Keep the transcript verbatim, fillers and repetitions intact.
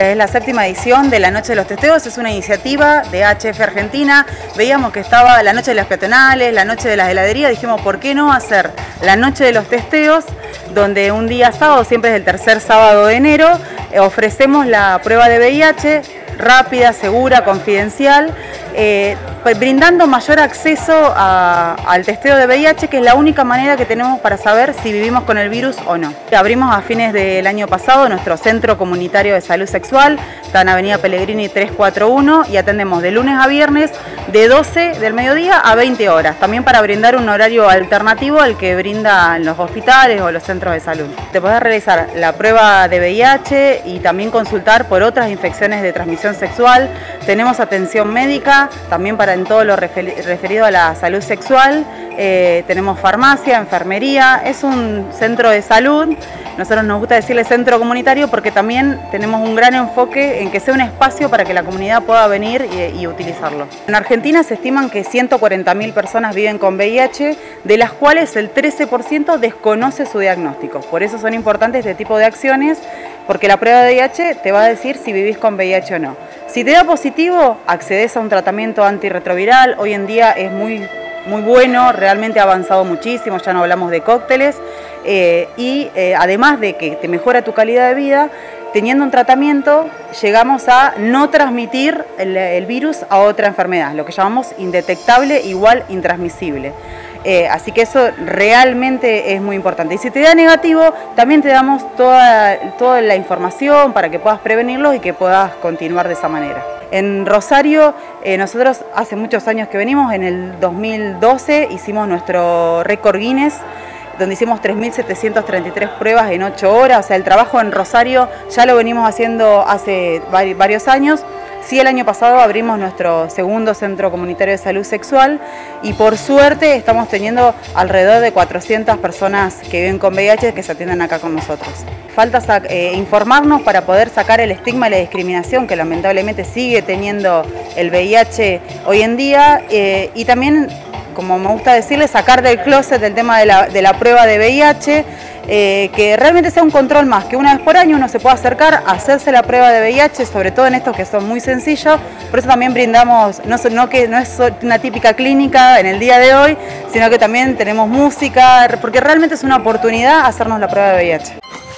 Es la séptima edición de la Noche de los Testeos, es una iniciativa de H F Argentina. Veíamos que estaba la Noche de las Peatonales, la Noche de las Heladerías, dijimos ¿por qué no hacer la Noche de los Testeos? Donde un día sábado, siempre es el tercer sábado de enero, ofrecemos la prueba de V I H, rápida, segura, confidencial, eh, pues brindando mayor acceso a, al testeo de V I H, que es la única manera que tenemos para saber si vivimos con el virus o no. Abrimos a fines del año pasado nuestro Centro Comunitario de Salud Sexual, está en Avenida Pellegrini trescientos cuarenta y uno, y atendemos de lunes a viernes de doce del mediodía a veinte horas, también para brindar un horario alternativo al que brindan los hospitales o los centros de salud. Te podés realizar la prueba de V I H y también consultar por otras infecciones de transmisión sexual. Tenemos atención médica, también para en todo lo referido a la salud sexual. Eh, tenemos farmacia, enfermería, es un centro de salud. Nosotros nos gusta decirle centro comunitario porque también tenemos un gran enfoque en que sea un espacio para que la comunidad pueda venir y, y utilizarlo. En Argentina se estiman que ciento cuarenta mil personas viven con V I H, de las cuales el trece por ciento desconoce su diagnóstico. Por eso son importantes este tipo de acciones, porque la prueba de V I H te va a decir si vivís con V I H o no. Si te da positivo, accedes a un tratamiento antirretroviral. Hoy en día es muy, muy bueno, realmente ha avanzado muchísimo, ya no hablamos de cócteles. Eh, y eh, además de que te mejora tu calidad de vida, teniendo un tratamiento llegamos a no transmitir el, el virus a otra enfermedad, lo que llamamos indetectable igual intransmisible. Eh, así que eso realmente es muy importante. Y si te da negativo, también te damos toda, toda la información para que puedas prevenirlo y que puedas continuar de esa manera. En Rosario, eh, nosotros hace muchos años que venimos, en el dos mil doce hicimos nuestro récord Guinness, donde hicimos tres mil setecientas treinta y tres pruebas en ocho horas. O sea, el trabajo en Rosario ya lo venimos haciendo hace varios años. Sí, el año pasado abrimos nuestro segundo Centro Comunitario de Salud Sexual y por suerte estamos teniendo alrededor de cuatrocientas personas que viven con V I H que se atienden acá con nosotros. Falta eh, informarnos para poder sacar el estigma y la discriminación que lamentablemente sigue teniendo el V I H hoy en día, eh, y también, como me gusta decirle, sacar del closet el tema de la, de la prueba de V I H, eh, que realmente sea un control más, que una vez por año uno se pueda acercar a hacerse la prueba de V I H, sobre todo en estos que son muy sencillos. Por eso también brindamos, no, no, que no es una típica clínica en el día de hoy, sino que también tenemos música, porque realmente es una oportunidad hacernos la prueba de V I H.